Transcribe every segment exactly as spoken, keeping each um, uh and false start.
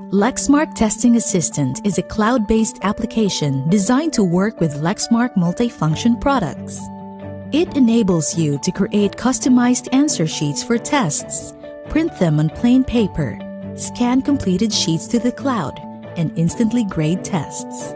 Lexmark Testing Assistant is a cloud-based application designed to work with Lexmark multifunction products. It enables you to create customized answer sheets for tests, print them on plain paper, scan completed sheets to the cloud, and instantly grade tests.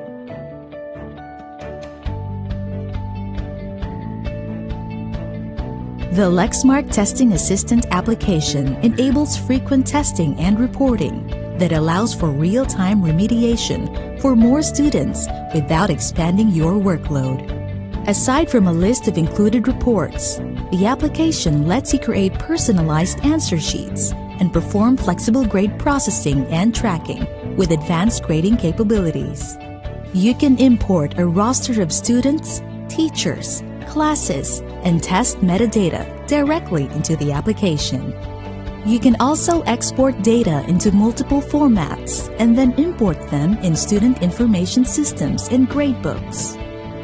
The Lexmark Testing Assistant application enables frequent testing and reporting that allows for real-time remediation for more students without expanding your workload. Aside from a list of included reports, the application lets you create personalized answer sheets and perform flexible grade processing and tracking with advanced grading capabilities. You can import a roster of students, teachers, classes, and test metadata directly into the application. You can also export data into multiple formats and then import them in student information systems and gradebooks.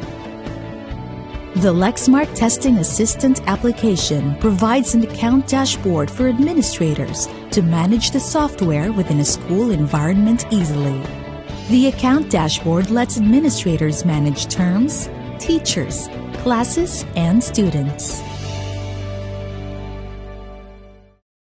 The Lexmark Testing Assistant application provides an account dashboard for administrators to manage the software within a school environment easily. The account dashboard lets administrators manage terms, teachers, classes, and students.